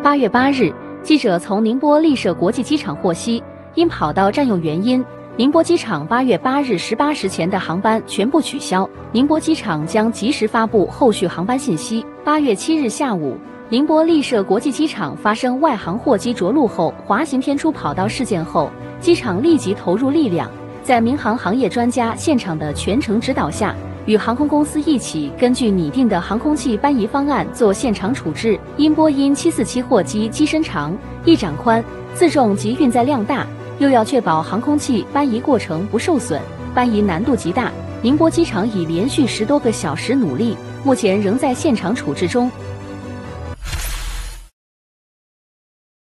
8月8日，记者从宁波丽舍国际机场获悉，因跑道占用原因，宁波机场8月8日18时前的航班全部取消。宁波机场将及时发布后续航班信息。8月7日下午，宁波丽舍国际机场发生外航货机着陆后滑行偏出跑道事件后，机场立即投入力量，在民航行业专家现场的全程指导下，与航空公司一起根据拟定的航空器搬移方案做现场处置。因波音747货机机身长、翼展宽、自重及运载量大，又要确保航空器搬移过程不受损，搬移难度极大。宁波机场已连续10多个小时努力，目前仍在现场处置中。